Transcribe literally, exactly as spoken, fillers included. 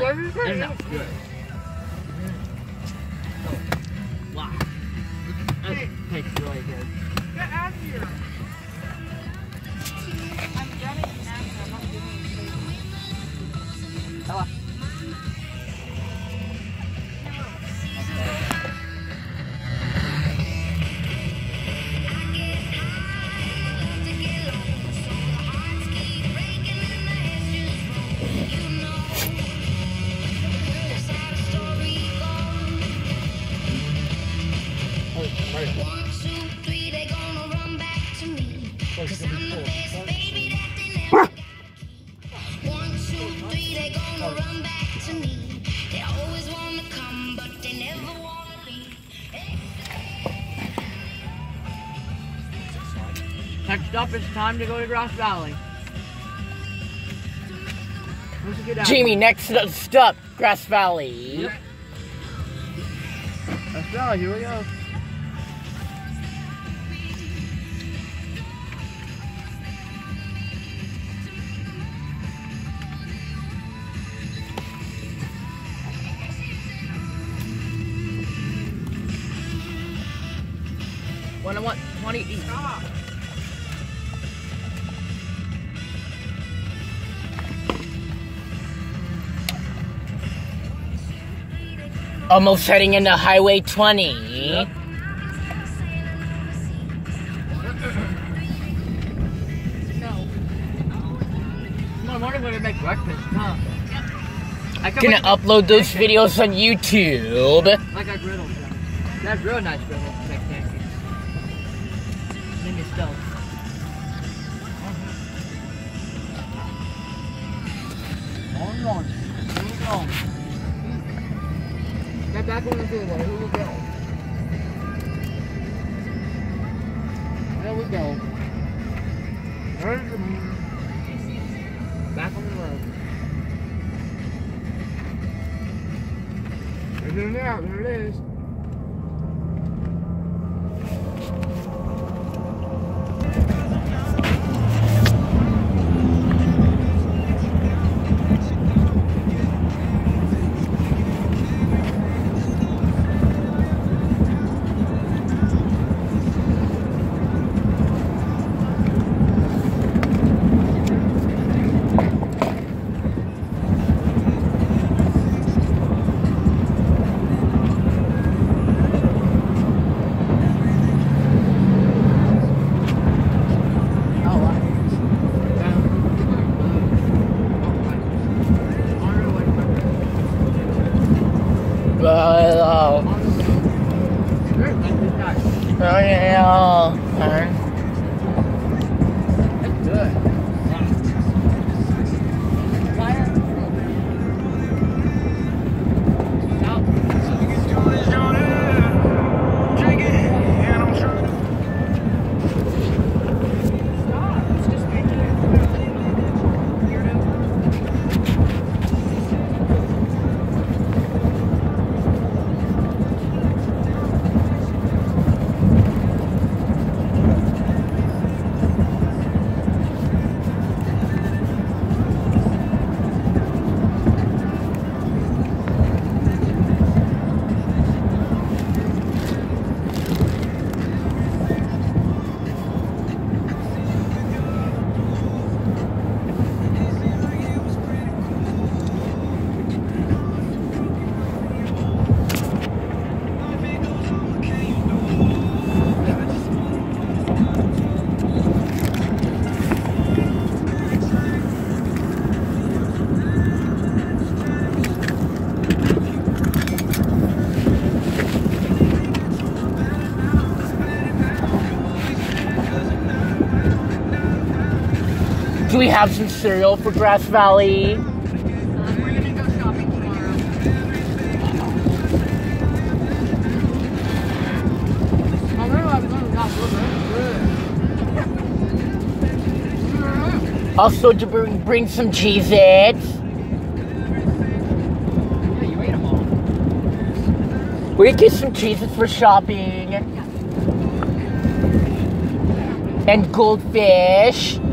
It smells good. Oh, wow. It tastes really good. Get out of here. I'm getting an answer. I'm not giving you food. Hello. One, two, three, they gonna run back to me. Cause I'm the best baby that they never got. One, two, three, they gonna run back to me. They always wanna come, but they never wanna leave. Next up, it's time to go to Grass Valley. Let's get out. Jamie, next stop, Grass Valley. Yep. Grass Valley, here we go. One I want twenty each. Stop. Almost heading into Highway twenty. Yep. No. Tomorrow morning we're gonna make breakfast, huh? I can Gonna make upload those pancakes. videos on YouTube. Like I griddled them. That's real nice griddle to make pancakes. Then you stove. Hold on. Hold on. Get back on the freeway. Here we go. There we go. There's the back on the road. There's it out. There it is. Uh, oh yeah. Alright. That's good. Fire. Stop. It's just making it. Weirdo. Do we have some cereal for Grass Valley? Um, we're gonna go shopping tomorrow. I remember I was going to Grass Valley. Also, to bring, bring some Cheez-Its. Yeah, you ate them all. We could get some Cheez-Its for shopping. And goldfish.